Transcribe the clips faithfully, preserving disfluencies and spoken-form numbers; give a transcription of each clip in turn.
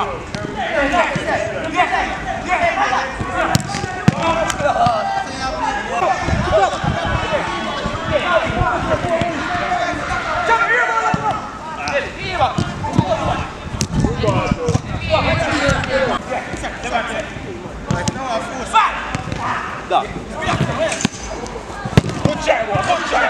Da. Non c'è, non c'è,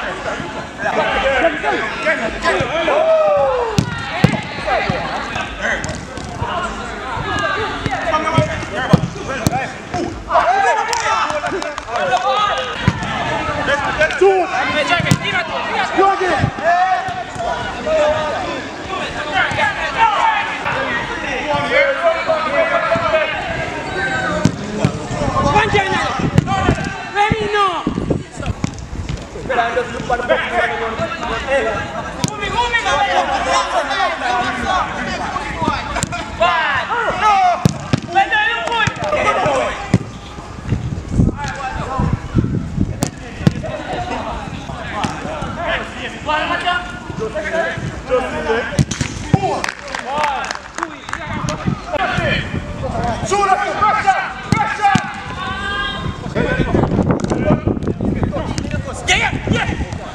Sperando di fare un po' Come, come, vai! No! Vai, non puoi! Guarda, Mattia! Su, la pressa! Pressa! Yeah, yeah!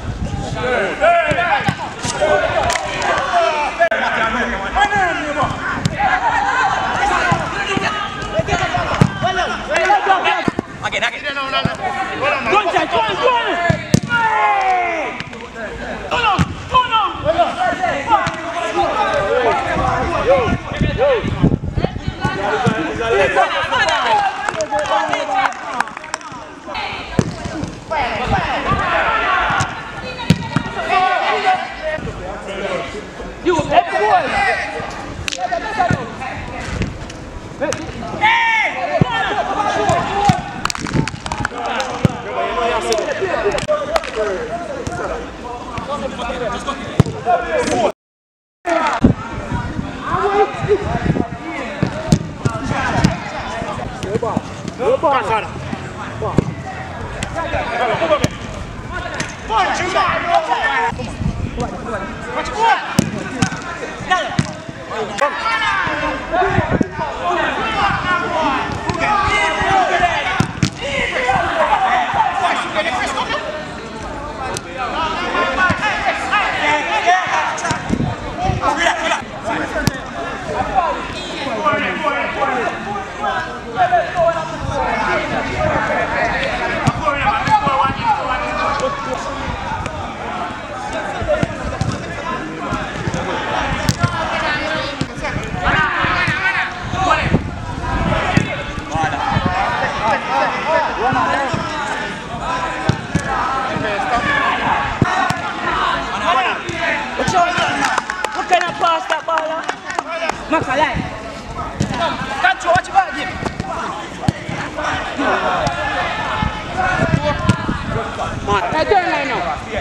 Again, again. Go inside, go on, go on! Hey! Go on, go on! You, everyone! Hey! Cara. Pode jogar! Pode voar! What kind of pass that ball? Makalai. Can't you watch about him? Hey, turn line now.